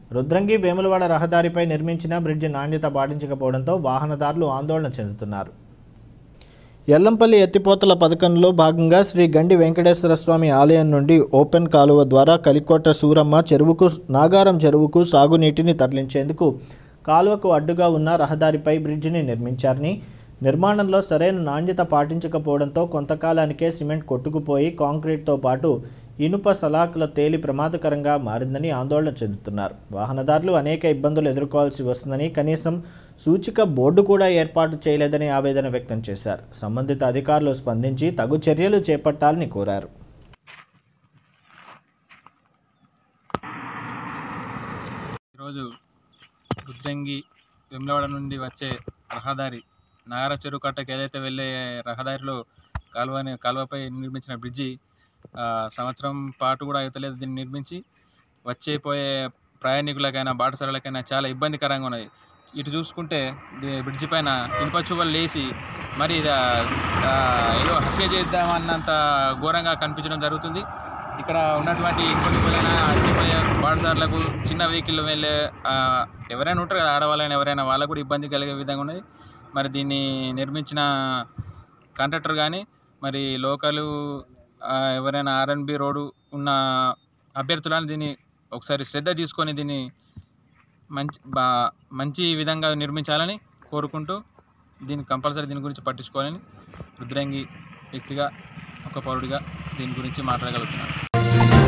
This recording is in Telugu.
రుద్రంగి వేములవాడ రహదారిపై నిర్మించిన బ్రిడ్జి నాణ్యత పాటించకపోవడంతో వాహనదారులు ఆందోళన చెందుతున్నారు. ఎల్లంపల్లి ఎత్తిపోతల పథకంలో భాగంగా శ్రీ గండి వెంకటేశ్వర స్వామి ఆలయం నుండి ఓపెన్ కాలువ ద్వారా కలికోట సూరమ్మ చెరువుకు నాగారం చెరువుకు సాగునీటిని తరలించేందుకు కాలువకు అడ్డుగా ఉన్న రహదారిపై బ్రిడ్జిని నిర్మించారని, నిర్మాణంలో సరైన నాణ్యత పాటించకపోవడంతో కొంతకాలానికే సిమెంట్ కొట్టుకుపోయి కాంక్రీట్తో పాటు ఇనుప సలాకుల తేలి ప్రమాదకరంగా మారిందని ఆందోళన చెందుతున్నారు. వాహనదారులు అనేక ఇబ్బందులు ఎదుర్కోవాల్సి వస్తుందని, కనీసం సూచిక బోర్డు కూడా ఏర్పాటు చేయలేదని ఆవేదన వ్యక్తం చేశారు. సంబంధిత అధికారులు స్పందించి తగు చర్యలు చేపట్టాలని కోరారు. ఈరోజు రుద్రంగి వేములవాడ నుండి వచ్చే రహదారి నాగర చెరువు కట్టకి ఏదైతే వెళ్ళే రహదారిలో కాలువపై నిర్మించిన బ్రిడ్జి సంవత్సరం పాటు కూడా అవుతలేదు. దీన్ని నిర్మించి పోయే ప్రయాణికులకైనా బాటసారులకైనా చాలా ఇబ్బందికరంగా ఉన్నది. ఇటు చూసుకుంటే బ్రిడ్జి పైన ఇనుప చువ్వలు లేచి మరి ఏదో హత్య చేద్దామన్నంత ఘోరంగా కనిపించడం జరుగుతుంది. ఇక్కడ ఉన్నటువంటి ఇనుప చువ్వలైనా అట్టిపోయే బాటసారులకు, చిన్న వెహికల్ వెళ్ళే ఎవరైనా ఉంటారు కదా, ఆడవాళ్ళైనా ఎవరైనా వాళ్ళకు కూడా ఇబ్బంది కలిగే విధంగా ఉన్నది. మరి దీన్ని నిర్మించిన కాంట్రాక్టర్ కానీ, మరి లోకలు ఎవరైనా ఆర్ఎన్బి రోడ్డు ఉన్న అభ్యర్థులను దీన్ని ఒకసారి శ్రద్ధ తీసుకొని దీన్ని మంచి విధంగా నిర్మించాలని కోరుకుంటూ, దీన్ని కంపల్సరీ దీని గురించి పట్టించుకోవాలని రుద్రంగి వ్యక్తిగా, ఒక పౌరుడిగా దీని గురించి మాట్లాడగలుగుతున్నాను.